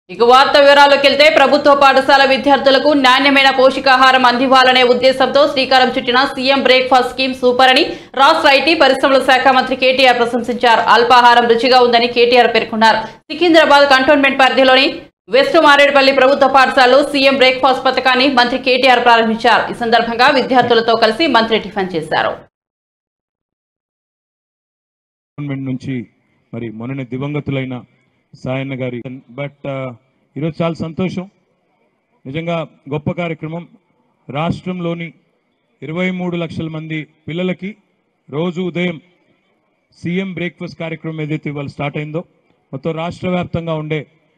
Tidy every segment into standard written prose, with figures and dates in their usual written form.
ఇక వార్త వివరాల్లోకి వెళ్తే ప్రభుత్వ పాఠశాల విద్యార్థులకు నాణ్యమైన పోషకాహారం అందివ్వాలనే ఉద్దేశంతో శ్రీకారం చుట్టిన సీఎం బ్రేక్ఫాస్ట్ స్కీమ్ సూపర్ అని రాష్ట్ర ఐటీ పరిశ్రమల శాఖ మంత్రి కేటీఆర్ ప్రశంసించారు. అల్పాహారం రుచిగా ఉందని కేటీఆర్ పేర్కొన్నారు. సికింద్రాబాద్ కంటోన్మెంట్ పరిధిలోని వెస్ట్ మారేడుపల్లి ప్రభుత్వ పాఠశాలలో సీఎం బ్రేక్ఫాస్ట్ పథకాన్ని మంత్రి కేటీఆర్ ప్రారంభించారు. ఈ సందర్భంగా విద్యార్థులతో కలిసి మంత్రి టిఫిన్ చేశారు. నుంచి మరి మొన్ననే దివంగతులైన సాయన్న గారి బట్ ఈరోజు చాలా సంతోషం, నిజంగా గొప్ప కార్యక్రమం. రాష్ట్రంలోని 23 లక్షల మంది పిల్లలకి రోజు ఉదయం సీఎం బ్రేక్ఫాస్ట్ కార్యక్రమం ఏదైతే ఇవాళ స్టార్ట్ అయిందో మొత్తం రాష్ట్ర వ్యాప్తంగా ఉండే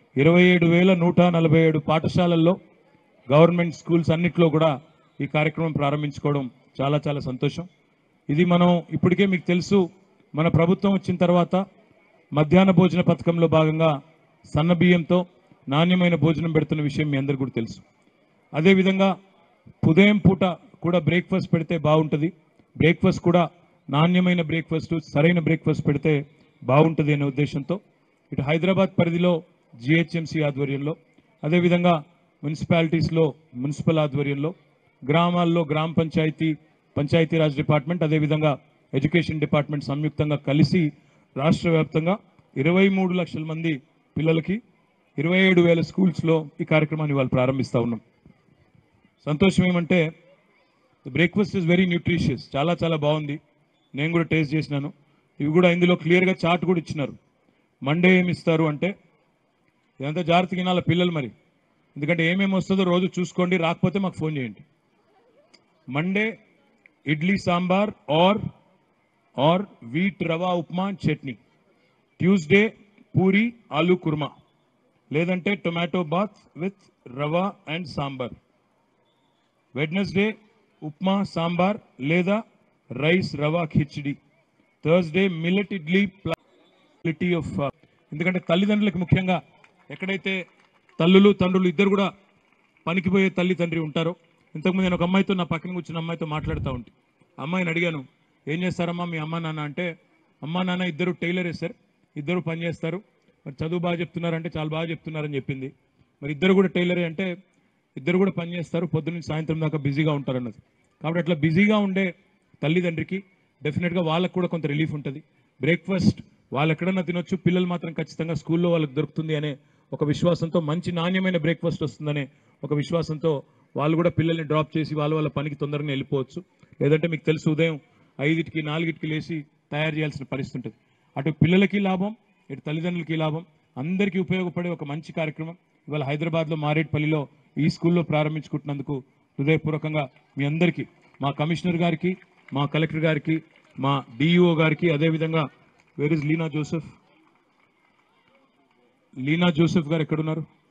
27,147 పాఠశాలల్లో గవర్నమెంట్ స్కూల్స్ అన్నిట్లో కూడా ఈ కార్యక్రమం ప్రారంభించుకోవడం చాలా చాలా సంతోషం. ఇది మనం ఇప్పటికే మీకు తెలుసు, మన ప్రభుత్వం వచ్చిన తర్వాత మధ్యాహ్న భోజన పథకంలో భాగంగా సన్న బియ్యంతో నాణ్యమైన భోజనం పెడుతున్న విషయం మీ అందరికీ కూడా తెలుసు. అదేవిధంగా ఉదయం పూట కూడా బ్రేక్ఫాస్ట్ పెడితే బాగుంటుంది, బ్రేక్ఫాస్ట్ కూడా నాణ్యమైన బ్రేక్ఫాస్ట్ సరైన బ్రేక్ఫాస్ట్ పెడితే బాగుంటుంది అనే ఉద్దేశంతో ఇటు హైదరాబాద్ పరిధిలో జిహెచ్ఎంసీ ఆధ్వర్యంలో, అదేవిధంగా మున్సిపాలిటీస్లో మున్సిపల్ ఆధ్వర్యంలో, గ్రామాల్లో గ్రామ పంచాయతీరాజ్ డిపార్ట్మెంట్, అదేవిధంగా ఎడ్యుకేషన్ డిపార్ట్మెంట్ సంయుక్తంగా కలిసి రాష్ట్ర వ్యాప్తంగా 23 లక్షల మంది పిల్లలకి 27,000 స్కూల్స్లో ఈ కార్యక్రమాన్ని వాళ్ళు ప్రారంభిస్తూ ఉన్నాం. సంతోషం ఏమంటే బ్రేక్ఫాస్ట్ ఇస్ వెరీ న్యూట్రిషియస్, చాలా చాలా బాగుంది. నేను కూడా టేస్ట్ చేసినాను. ఇవి కూడా ఇందులో క్లియర్గా చార్ట్ కూడా ఇచ్చినారు. మండే ఏమి ఇస్తారు అంటే ఇదంతా జాగ్రత్తగా వినాల పిల్లలు మరి, ఎందుకంటే ఏమేమి వస్తుందో రోజు చూసుకోండి, రాకపోతే మాకు ఫోన్ చేయండి. మండే ఇడ్లీ సాంబార్ और wheat rava upma chutney, Tuesday puri aloo kurma, లేదంటే tomato bath with rava and sambar, Wednesday upma sambar లేదా rice rava khichdi, Thursday millet idli ప్లాటీ ఆఫ్, ఎందుకంటే తల్లిదండ్రులకు ముఖ్యంగా ఎక్కడైతే తల్లులు తండ్రులు ఇద్దరు కూడా పనికిపోయే తల్లి తండ్రి ఉంటారో, ఇంతకుముందు నేను ఒక అమ్మాయితో నా పక్కన కూర్చున్న అమ్మాయితో మాట్లాడుతూ ఉంటే అమ్మాయిని అడిగాను, ఏం చేస్తారమ్మా మీ అమ్మా నాన్న అంటే, అమ్మా నాన్న ఇద్దరు టైలరే సార్, ఇద్దరు పని చేస్తారు, మరి చదువు బాగా చెప్తున్నారంటే చాలా బాగా చెప్తున్నారని చెప్పింది. మరి ఇద్దరు కూడా టైలరే అంటే ఇద్దరు కూడా పని చేస్తారు, పొద్దున్న సాయంత్రం దాకా బిజీగా ఉంటారన్నది. కాబట్టి అట్లా బిజీగా ఉండే తల్లిదండ్రికి డెఫినెట్గా వాళ్ళకు కూడా కొంత రిలీఫ్ ఉంటుంది. బ్రేక్ఫాస్ట్ వాళ్ళు ఎక్కడన్నా తినొచ్చు, పిల్లలు మాత్రం ఖచ్చితంగా స్కూల్లో వాళ్ళకి దొరుకుతుంది అనే ఒక విశ్వాసంతో, మంచి నాణ్యమైన బ్రేక్ఫాస్ట్ వస్తుందనే ఒక విశ్వాసంతో వాళ్ళు కూడా పిల్లల్ని డ్రాప్ చేసి వాళ్ళ పనికి తొందరగా వెళ్ళిపోవచ్చు. లేదంటే మీకు తెలుసు ఉదయం 5కి 4కి లేచి తయారు చేయాల్సిన పరిస్థితి ఉంటుంది. అటు పిల్లలకి లాభం, ఇటు తల్లిదండ్రులకి లాభం, అందరికీ ఉపయోగపడే ఒక మంచి కార్యక్రమం ఇవాళ హైదరాబాద్లో మారేడుపల్లిలో ఈ స్కూల్లో ప్రారంభించుకుంటున్నందుకు హృదయపూర్వకంగా మీ అందరికీ, మా కమిషనర్ గారికి, మా కలెక్టర్ గారికి, మా డిఈఓ గారికి, అదేవిధంగా వేర్ ఇస్ లీనా జోసెఫ్ గారు ఎక్కడున్నారు?